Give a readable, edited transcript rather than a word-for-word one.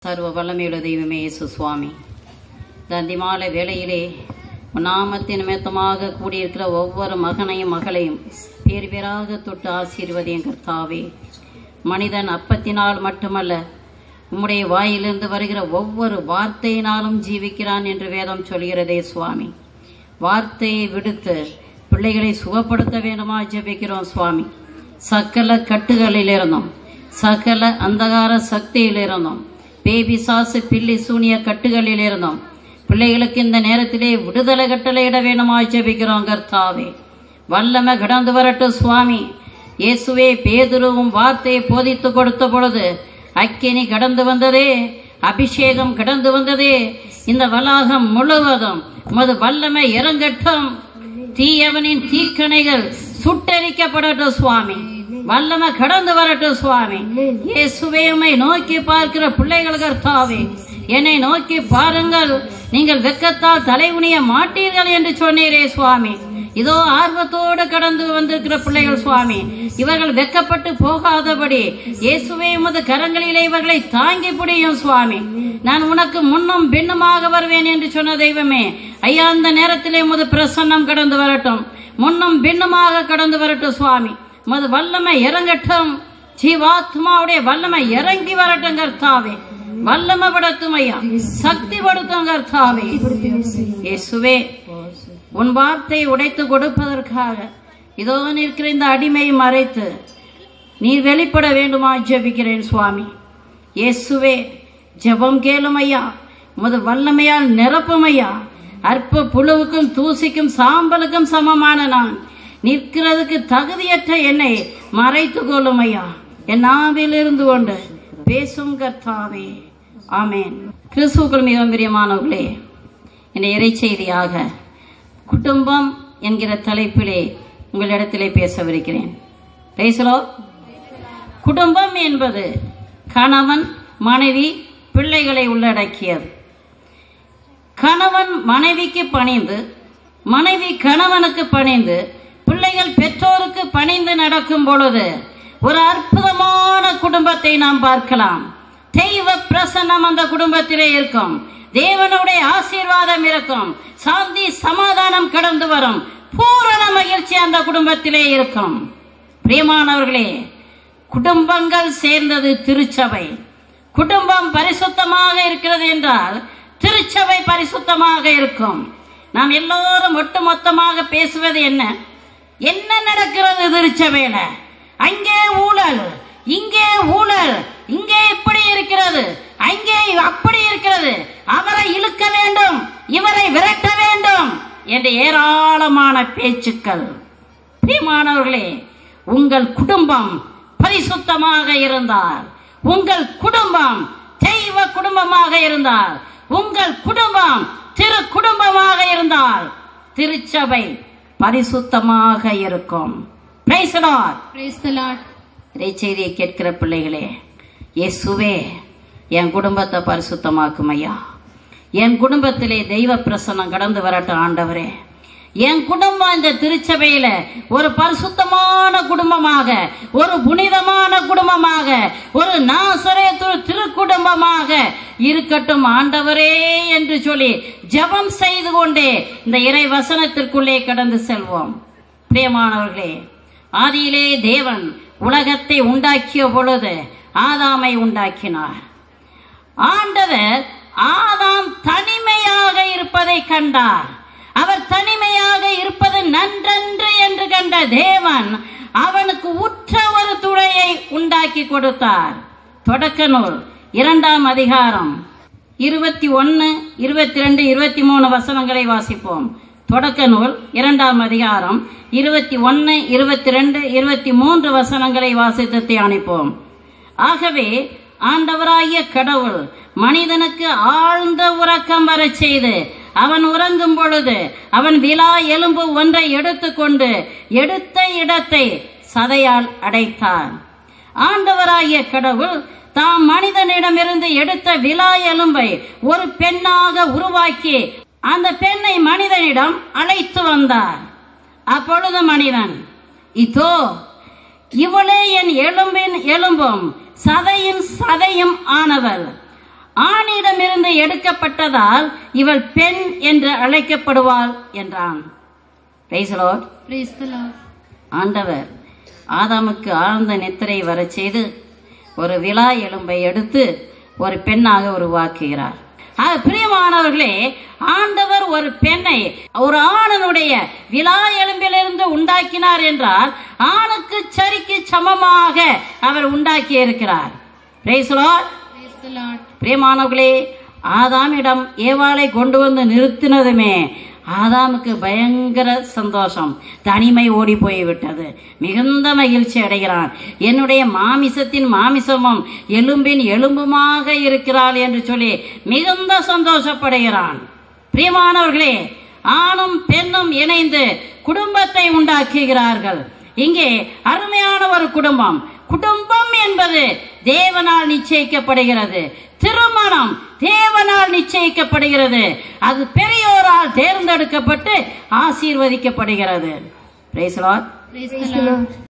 சர்வ வல்லமையுள்ள தெய்வமே இயேசு சுவாமி, தந்திமாலை வேளையிலே நாமத்தின் நிமித்தமாக கூடியிருக்கிற ஒவ்வொரு மகனையும் மகளையும் பேர் பேராக தொட்டு ஆசீர்வதியும் கர்த்தாவே. மனிதன் அப்பத்தினால் மட்டுமல்ல, உம்முடைய வாயிலிருந்து வருகிற ஒவ்வொரு வார்த்தையினாலும் ஜீவிக்கிறான் என்று வேதம் சொல்கிறதே சுவாமி. வார்த்தையை விடுத்து பிள்ளைகளை சுகப்படுத்த வேண்டுமா ஜெபிக்கிறோம் சுவாமி. சகல கட்டுகளிலிருந்தும் சகல அந்தகார சக்தியிலிருந்தும் பேபிசாசு பில்லி சூனிய கட்டுகளிலிருந்தும் பிள்ளைகளுக்கு இந்த நேரத்திலே விடுதலை கட்டளையிட வேண்டுமா ஜெபிக்கிறோம் கர்த்தாவே. வல்லமை கடந்து வரட்டும் சுவாமி. இயேசுவே பேதுருவும் வார்த்தையை போதித்து கொடுத்த பொழுது அக்கினி கடந்து வந்ததே, அபிஷேகம் கடந்து வந்ததே. இந்த வளாகம் முழுவதும் உமது வல்லமை இறங்கட்டும். தீயவனின் தீக்கணைகள் சுட்டரிக்கப்படட்டும் சுவாமி. வல்லமை கடந்து வரட்டும் சுவாமி. இயேசுவே உம்மை நோக்கி பார்க்கிற பிள்ளைகள் கர்த்தாவே, என்னை நோக்கி பாருங்கள், நீங்கள் வெட்கத்தால் தலைகுனிய மாட்டீர்கள் என்று சொன்னீரே சுவாமி. இதோ ஆர்வத்தோடு கடந்து வந்திருக்கிற பிள்ளைகள் சுவாமி, இவர்கள் வெட்கப்பட்டு போகாதபடி இயேசுவே உமது கரங்களிலே இவர்களை தாங்கி பிடியும் சுவாமி. நான் உனக்கு முன்னும் பின்னுமாக வருவேன் என்று சொன்ன தெய்வமே, ஐயா அந்த நேரத்திலே உமது பிரசன்னம் கடந்து வரட்டும், முன்னும் பின்னுமாக கடந்து வரட்டும் சுவாமி. உமது வல்லமை இறங்கட்டும். ஜீவாத்மாவுடைய வல்லமை இறங்கி வரட்டும் கர்த்தாவே. வல்லமை படுத்தும் ஐயா, சக்தி படுத்தும் கர்த்தாவே. இயேசுவே உன் வார்த்தையை உடைத்து கொடுப்பதற்காக இதோ நிற்கிற இந்த அடிமையை மறைத்து நீர் வெளிப்பட வேண்டுமா ஜெபிக்கிறேன் சுவாமி. இயேசுவே ஜெபம் கேளும் ஐயா, உமது வல்லமையால் நிரப்பும் ஐயா. அற்ப புழுவுக்கும் தூசிக்கும் சாம்பலுக்கும் சமமான நான் நிற்கிறதுக்கு தகுதியற்ற என்னை மறைத்து கொள்ளும் ஐயா. என் நாவில் இருந்து கொண்டு பேசும் கர்த்தாவே. ஆமேன். கிறிஸ்துவுக்குள் மிகவும் பிரியமானவர்களே, இந்த இறைச்செய்தியாக குடும்பம் என்கிற தலைப்பிலே உங்களிடத்திலே பேசவிருக்கிறேன். பேசலோ. குடும்பம் என்பது கணவன் மனைவி பிள்ளைகளை உள்ளடக்கியது. கணவன் மனைவிக்கு பணிந்து, மனைவி கணவனுக்கு பணிந்து, பிள்ளைகள் பெற்றோருக்கு பணிந்து நடக்கும் பொழுது ஒரு அற்புதமான குடும்பத்தை நாம் பார்க்கலாம். தெய்வ பிரசன்னம் அந்த குடும்பத்திலே இருக்கும். தேவனுடைய ஆசீர்வாதம் இருக்கும். சாந்தி சமாதானம் கடந்து வரும். பூரண மகிழ்ச்சி அந்த குடும்பத்திலே இருக்கும். பிரியமானவர்களே, குடும்பங்கள் சேர்ந்தது திருச்சபை. குடும்பம் பரிசுத்தமாக இருக்கிறது என்றால் திருச்சபை பரிசுத்தமாக இருக்கும். நாம் எல்லோரும் ஒட்டுமொத்தமாக பேசுவது என்ன என்ன நடக்கிறது திருச்சபையில? அங்கே ஊழல், இங்கே ஊழல், இங்கே இப்படி இருக்கிறது, அங்கே அப்படி இருக்கிறது, அவரை இழுக்க வேண்டும், இவரை விரட்ட வேண்டும் என்ற ஏராளமான பேச்சுக்கள். பிரியமானவர்களே, உங்கள் குடும்பம் பரிசுத்தமாக இருந்தால், உங்கள் குடும்பம் தெய்வ குடும்பமாக இருந்தால், உங்கள் குடும்பம் திரு குடும்பமாக இருந்தால் திருச்சபை பரிசுத்தமாக இருக்கும். Praise the Lord. Praise the Lord. இறைச்செய்தியை கேட்கிற பிள்ளைகளே, இயேசுவே என் குடும்பத்தை பரிசுத்தமாக்கும் ஐயா. என் குடும்பத்திலே தெய்வ பிரசன்னம் கடந்து வரட்டும் ஆண்டவரே. என் குடும்பம் இந்த திருச்சபையில ஒரு பரிசுத்தமான குடும்பமாக, ஒரு புனிதமான குடும்பமாக, ஒரு நாசரேத்து திருக்குடும்பமாக இருக்கட்டும் ஆண்டவரே என்று சொல்லி ஜெபம் செய்து கொண்டே இந்த இறை வசனத்திற்குள்ளே கடந்து செல்வோம். பிரியமானவர்களே, ஆதியிலே தேவன் உலகத்தை உண்டாக்கிய பொழுது ஆதாமை உண்டாக்கினார். ஆண்டவர் ஆதாம் தனிமையாக இருப்பதை கண்டார். அவர் தனிமையாக இருப்பது நன்றன்று என்று கண்ட தேவன் அவனுக்கு உற்ற ஒரு துணையை உண்டாக்கி கொடுத்தார். தொடக்க நூல் 2ஆம் அதிகாரம் 21, 22, 23 வசனங்களை வாசிப்போம். தொடக்க நூல் 2ஆம் அதிகாரம் 21, 22, 23 வசனங்களை வாசித்து தியானிப்போம். ஆகவே ஆண்டவராகிய கடவுள் மனிதனுக்கு ஆழ்ந்த உறக்கம் வரச் செய்து அவன் உறங்கும் பொழுது அவன் விலா எலும்பு ஒன்றை எடுத்துக்கொண்டு எடுத்த இடத்தை சதையால் அடைத்தான். ஆண்டவராகிய கடவுள் தாம் மனிதனிடமிருந்து எடுத்த விலா எலும்பை ஒரு பெண்ணாக உருவாக்கி அந்த பெண்ணை மனிதனிடம் அழைத்து வந்தார். அப்பொழுது மனிதன், இதோ இவளே என் எலும்பின் எலும்பும் சதையின் சதையும் ஆனவள், ஆணிடமிருந்து எடுக்கப்பட்டதால் இவள் பெண் என்று அழைக்கப்படுவாள் என்றான். Praise the Lord. Praise the Lord. ஆண்டவர் ஆதாமுக்கு ஆழ்ந்த நித்திரை வரச் செய்து ஒரு விலா எலும்பை எடுத்து ஒரு பெண்ணாக உருவாக்குகிறார். பிரியமானவர்களே, ஆண்டவர் ஒரு பெண்ணை ஒரு ஆணனுடைய விலா எலும்பிலிருந்து உண்டாக்கினார் என்றால் ஆணுக்கு சரிக்கு சமமாக அவர் உண்டாக்கி இருக்கிறார். Praise the Lord. Praise the Lord. பிரியமானவர்களே, ஆதாமிடம் ஏவாளை கொண்டு வந்து நிறுத்தினதுமே ஆதாமுக்கு பயங்கர சந்தோஷம். தனிமை ஓடி போய்விட்டது. மிகுந்த மகிழ்ச்சி அடைகிறான். என்னுடைய மாமிசத்தின் மாமிசமும் எலும்பின் எலும்புமாக இருக்கிறாள் என்று சொல்லி மிகுந்த சந்தோஷப்படுகிறான். பிரியமானவர்களே, ஆணும் பெண்ணும் இணைந்து குடும்பத்தை உண்டாக்குகிறார்கள். இங்கே அருமையான ஒரு குடும்பம். குடும்பம் என்பது தேவனால் நிச்சயிக்கப்படுகிறது. திருமணம் தேவனால் நிச்சயிக்கப்படுகிறது. அது பெரியோரால் தேர்ந்தெடுக்கப்பட்டு ஆசீர்வதிக்கப்படுகிறது. Praise the Lord. Praise the Lord.